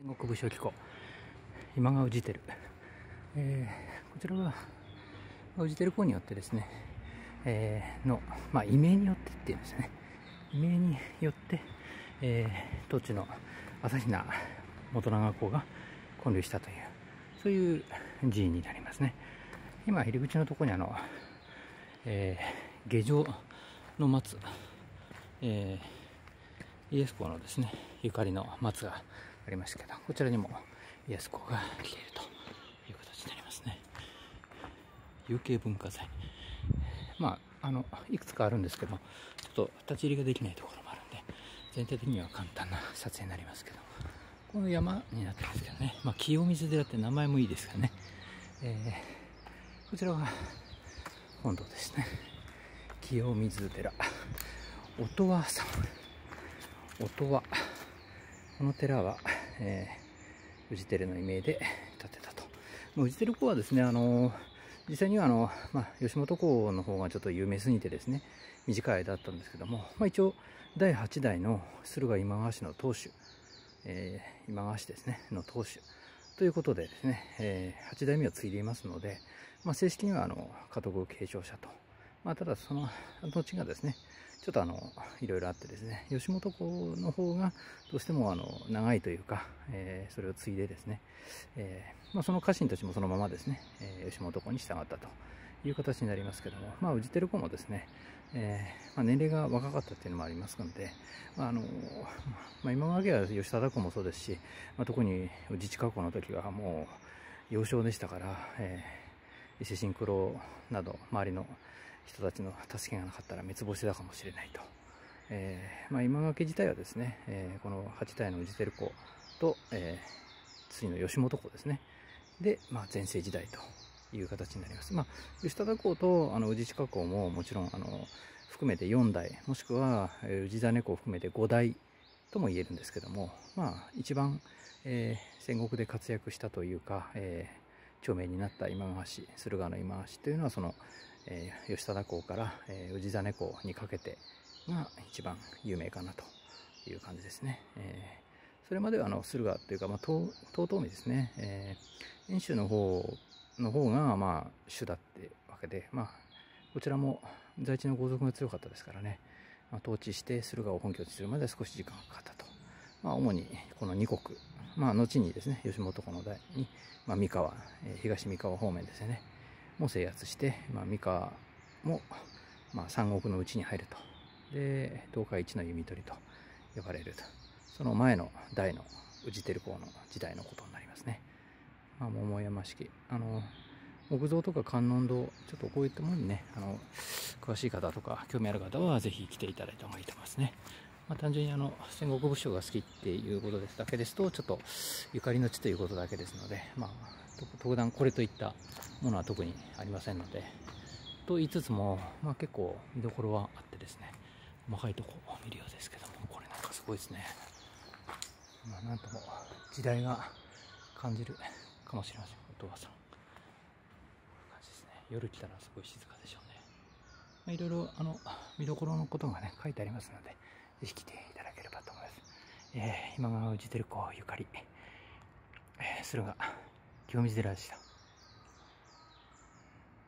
戦国武将機構今川氏輝、こちらは氏輝公によってですね、異名によってっていうんですね、異名によって、当地の朝比奈元長公が建立したという、そういう寺院になりますね。今入り口のところに下城の松、家康公のですねゆかりの松がありましたけど、こちらにも家康公が来ているという形になりますね。有形文化財、いくつかあるんですけども、ちょっと立ち入りができないところもあるんで、全体的には簡単な撮影になりますけど、この山になってますけどね、清水寺って名前もいいですからね。こちらは本堂ですね。清水寺、音羽さん、音羽、この寺は、氏輝の異名で建てたと。氏輝公はですね、実際には吉本公の方がちょっと有名すぎてですね、短い間だったんですけども、一応第8代の駿河今川氏の当主、今川氏ですねの当主ということでですね、8代目を継いでいますので、正式には家督継承者と。ただその後がですね、ちょっといろいろあってですね、吉本公の方がどうしても長いというか、それを継いでですね、その家臣たちもそのままですね、吉本公に従ったという形になりますけども、氏輝公もですね、年齢が若かったっていうのもありますので、今川家は義忠公もそうですし、特に自治公の時はもう幼少でしたから、伊勢神九郎など周りの人たちの助けがなかったら滅亡してたかもしれないと。今川家自体はですね、この8代の氏輝公と、次の義元公ですね。で、全盛時代という形になります。義忠公と氏親公ももちろん含めて4代、もしくは氏真公を含めて5代とも言えるんですけども、一番、戦国で活躍したというか、長命になった今川氏、駿河の今川氏というのはその義忠公から氏真公にかけてが一番有名かなという感じですね。それまでは駿河というか、遠江ですね、遠州の方が主だってわけで、こちらも在地の豪族が強かったですからね、統治して駿河を本拠地するまで少し時間がかかったと。主にこの2国、後にですね義元公の代に、三河、東三河方面ですねも制圧して、三河も、三国のうちに入ると。で、東海一の弓取りと呼ばれると。その前の代の氏輝公の時代のことになりますね。桃山式。木造とか観音堂、ちょっとこういったものにね、詳しい方とか興味ある方はぜひ来ていただいた方がいいと思いますね。単純に戦国武将が好きっていうことだけですと、ちょっとゆかりの地ということだけですので、特段これといったものは特にありませんので、と言いつつも、結構見どころはあってですね、細かいところを見るようですけども、これなんかすごいですね。なんとも時代が感じるかもしれません。お父さん。こういう感じですね。夜来たらすごい静かでしょうね。いろいろ見どころのことがね書いてありますので、ぜひ来ていただければと思います。今川氏輝公ゆかり、駿河清水寺でした。